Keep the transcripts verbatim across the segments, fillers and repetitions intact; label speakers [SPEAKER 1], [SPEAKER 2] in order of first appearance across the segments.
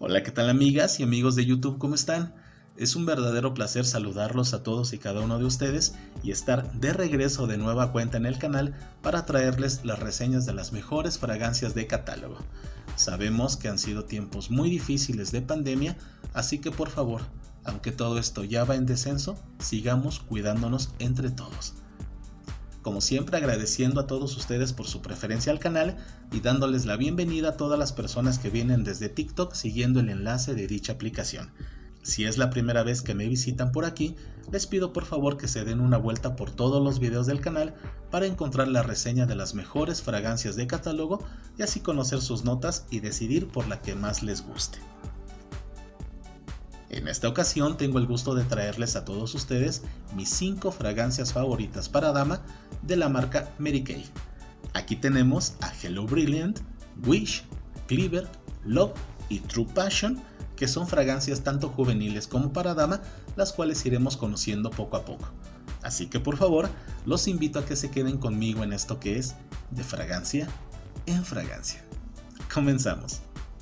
[SPEAKER 1] Hola, ¿qué tal amigas y amigos de YouTube? ¿Cómo están? Es un verdadero placer saludarlos a todos y cada uno de ustedes y estar de regreso de nueva cuenta en el canal para traerles las reseñas de las mejores fragancias de catálogo. Sabemos que han sido tiempos muy difíciles de pandemia, así que por favor, aunque todo esto ya va en descenso, sigamos cuidándonos entre todos. Como siempre, agradeciendo a todos ustedes por su preferencia al canal y dándoles la bienvenida a todas las personas que vienen desde TikTok siguiendo el enlace de dicha aplicación. Si es la primera vez que me visitan por aquí, les pido por favor que se den una vuelta por todos los videos del canal para encontrar la reseña de las mejores fragancias de catálogo y así conocer sus notas y decidir por la que más les guste. En esta ocasión tengo el gusto de traerles a todos ustedes mis cinco fragancias favoritas para dama de la marca Mary Kay. Aquí tenemos a Hello Brilliant, Wish, Cleaver, Love y True Passion, que son fragancias tanto juveniles como para dama, las cuales iremos conociendo poco a poco. Así que por favor, los invito a que se queden conmigo en esto que es de fragancia en fragancia. Comenzamos.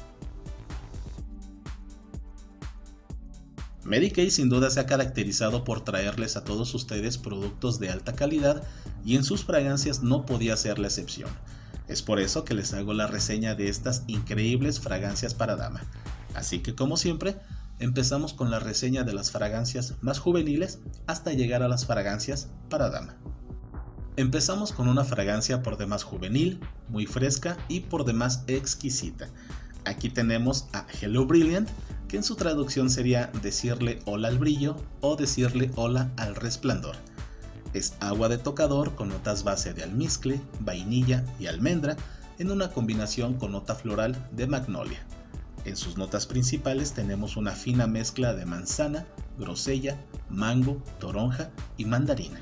[SPEAKER 1] Mary Kay sin duda se ha caracterizado por traerles a todos ustedes productos de alta calidad y en sus fragancias no podía ser la excepción. Es por eso que les hago la reseña de estas increíbles fragancias para dama. Así que como siempre, empezamos con la reseña de las fragancias más juveniles hasta llegar a las fragancias para dama. Empezamos con una fragancia por demás juvenil, muy fresca y por demás exquisita. Aquí tenemos a Hello Brilliant, que en su traducción sería decirle hola al brillo o decirle hola al resplandor. Es agua de tocador con notas base de almizcle, vainilla y almendra en una combinación con nota floral de magnolia. En sus notas principales tenemos una fina mezcla de manzana, grosella, mango, toronja y mandarina.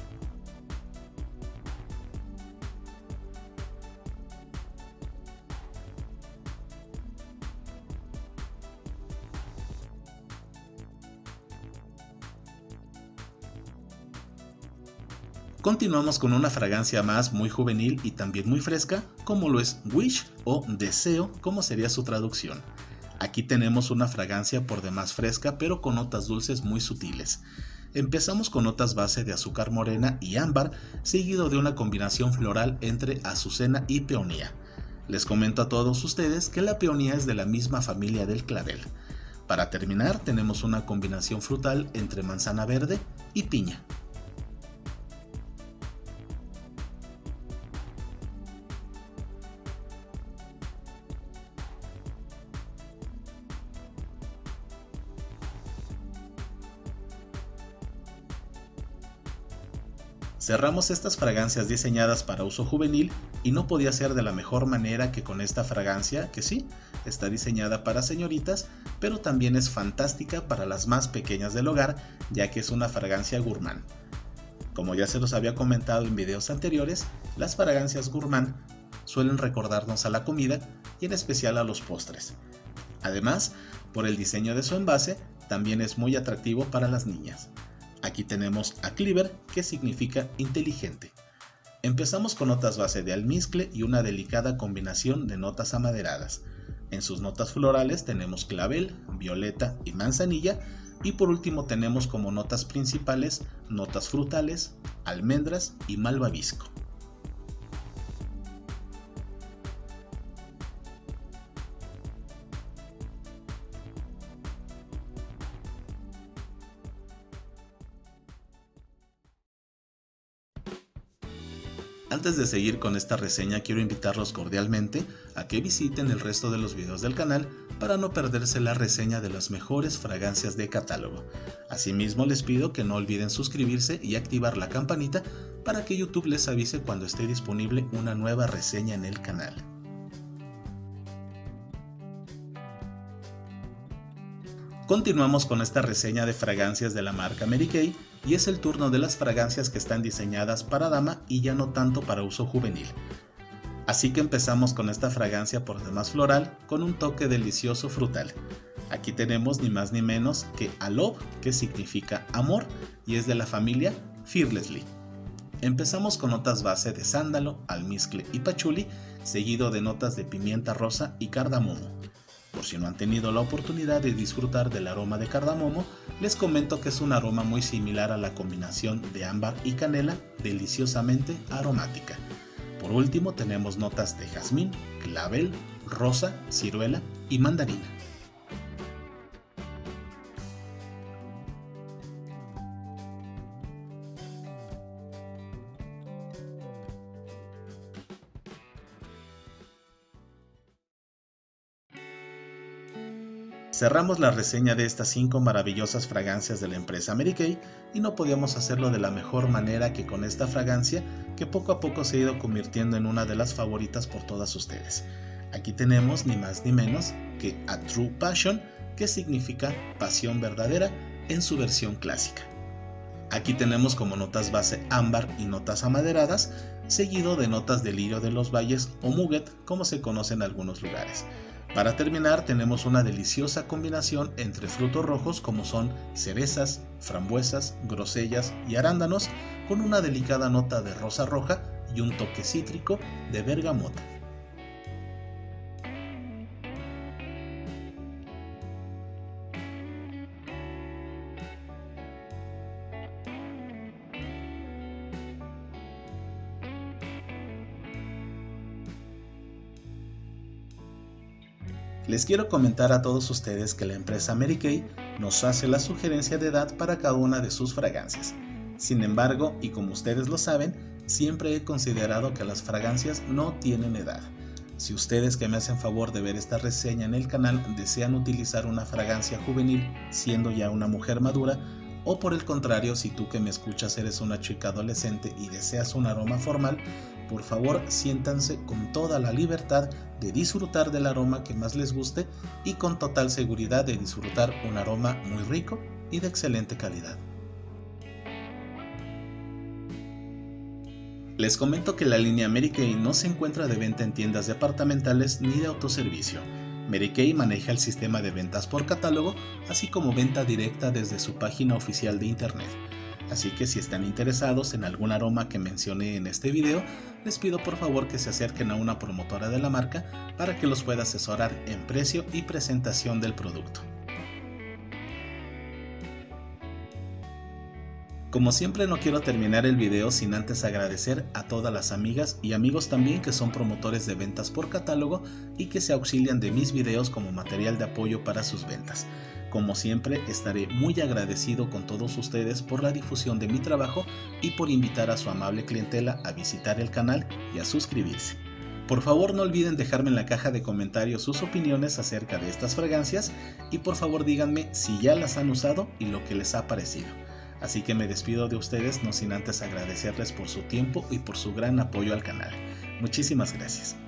[SPEAKER 1] Continuamos con una fragancia más muy juvenil y también muy fresca, como lo es Wish o Deseo, como sería su traducción. Aquí tenemos una fragancia por demás fresca, pero con notas dulces muy sutiles. Empezamos con notas base de azúcar morena y ámbar, seguido de una combinación floral entre azucena y peonía. Les comento a todos ustedes que la peonía es de la misma familia del clavel. Para terminar, tenemos una combinación frutal entre manzana verde y piña. Cerramos estas fragancias diseñadas para uso juvenil y no podía ser de la mejor manera que con esta fragancia, que sí, está diseñada para señoritas, pero también es fantástica para las más pequeñas del hogar, ya que es una fragancia gourmand. Como ya se los había comentado en videos anteriores, las fragancias gourmand suelen recordarnos a la comida y en especial a los postres. Además, por el diseño de su envase, también es muy atractivo para las niñas. Aquí tenemos a Cleaver, que significa inteligente. Empezamos con notas base de almizcle y una delicada combinación de notas amaderadas. En sus notas florales tenemos clavel, violeta y manzanilla, y por último tenemos como notas principales notas frutales, almendras y malvavisco. Antes de seguir con esta reseña, quiero invitarlos cordialmente a que visiten el resto de los videos del canal para no perderse la reseña de las mejores fragancias de catálogo. Asimismo, les pido que no olviden suscribirse y activar la campanita para que YouTube les avise cuando esté disponible una nueva reseña en el canal. Continuamos con esta reseña de fragancias de la marca Mary Kay y es el turno de las fragancias que están diseñadas para dama y ya no tanto para uso juvenil. Así que empezamos con esta fragancia por demás floral con un toque delicioso frutal. Aquí tenemos ni más ni menos que a Love, que significa amor y es de la familia Fearlessly. Empezamos con notas base de sándalo, almizcle y pachuli, seguido de notas de pimienta rosa y cardamomo. Por Por si no han tenido la oportunidad de disfrutar del aroma de cardamomo, les comento que es un aroma muy similar a la combinación de ámbar y canela, deliciosamente aromática. Por último tenemos notas de jazmín, clavel, rosa, ciruela y mandarina. Cerramos la reseña de estas cinco maravillosas fragancias de la empresa Mary Kay y no podíamos hacerlo de la mejor manera que con esta fragancia que poco a poco se ha ido convirtiendo en una de las favoritas por todas ustedes. Aquí tenemos ni más ni menos que A True Passion, que significa pasión verdadera en su versión clásica. Aquí tenemos como notas base ámbar y notas amaderadas, seguido de notas de lirio de los valles o muguet, como se conoce en algunos lugares. Para terminar tenemos una deliciosa combinación entre frutos rojos como son cerezas, frambuesas, grosellas y arándanos, con una delicada nota de rosa roja y un toque cítrico de bergamota. Les quiero comentar a todos ustedes que la empresa Mary Kay nos hace la sugerencia de edad para cada una de sus fragancias. Sin embargo, y como ustedes lo saben, siempre he considerado que las fragancias no tienen edad. Si ustedes que me hacen favor de ver esta reseña en el canal desean utilizar una fragancia juvenil siendo ya una mujer madura, o por el contrario, si tú que me escuchas eres una chica adolescente y deseas un aroma formal, por favor siéntanse con toda la libertad de disfrutar del aroma que más les guste y con total seguridad de disfrutar un aroma muy rico y de excelente calidad. Les comento que la línea Mary Kay no se encuentra de venta en tiendas departamentales ni de autoservicio. Mary Kay maneja el sistema de ventas por catálogo, así como venta directa desde su página oficial de internet. Así que si están interesados en algún aroma que mencioné en este video, les pido por favor que se acerquen a una promotora de la marca para que los pueda asesorar en precio y presentación del producto. Como siempre, no quiero terminar el video sin antes agradecer a todas las amigas y amigos también que son promotores de ventas por catálogo y que se auxilian de mis videos como material de apoyo para sus ventas. Como siempre, estaré muy agradecido con todos ustedes por la difusión de mi trabajo y por invitar a su amable clientela a visitar el canal y a suscribirse. Por favor, no olviden dejarme en la caja de comentarios sus opiniones acerca de estas fragancias y por favor díganme si ya las han usado y lo que les ha parecido. Así que me despido de ustedes no sin antes agradecerles por su tiempo y por su gran apoyo al canal. Muchísimas gracias.